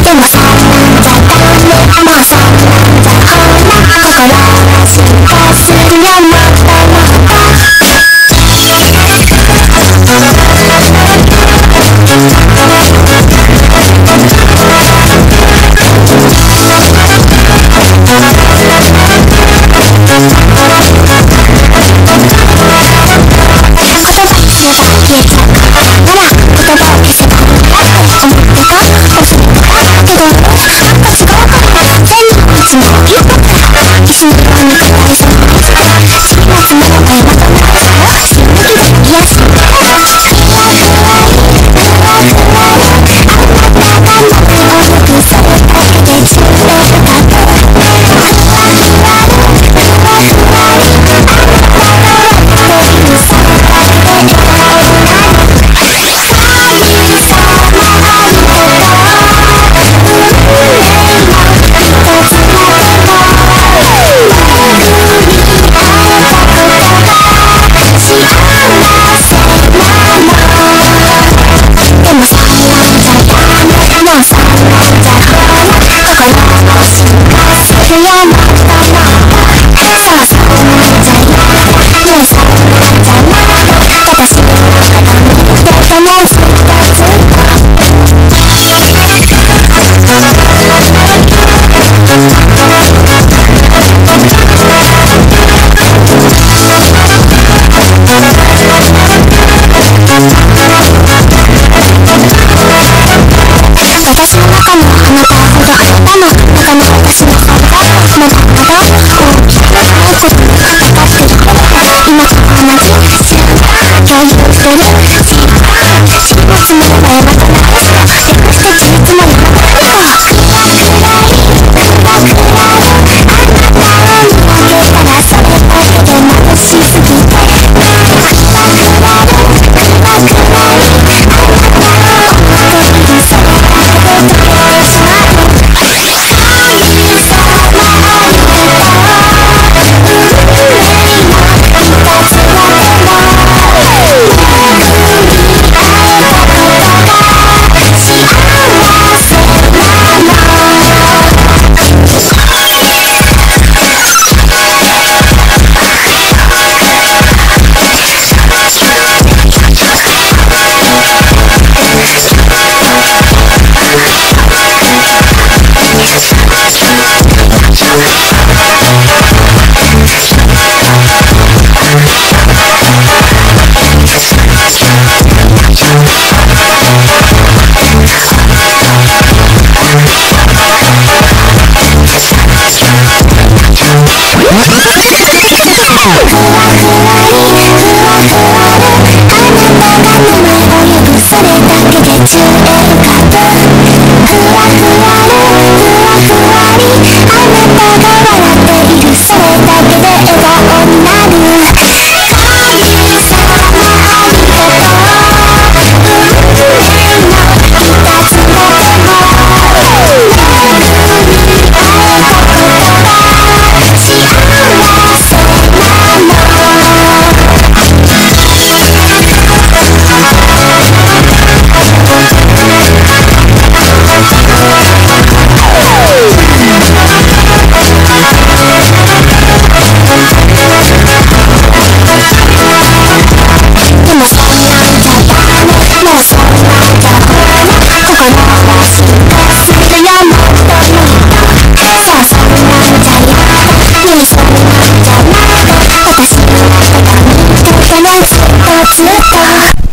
でもさなんじゃダメもうさなんじゃほら心は進化するよもっともっと私の中のあなたほどあなたの中の私の存在もっと大きくないことにかかってる今と同じ瞬間共有してる時間月のつもりはやばくない略して事実もやばくない暗いあなたを見上げたらそれだけで眩しすぎてずっと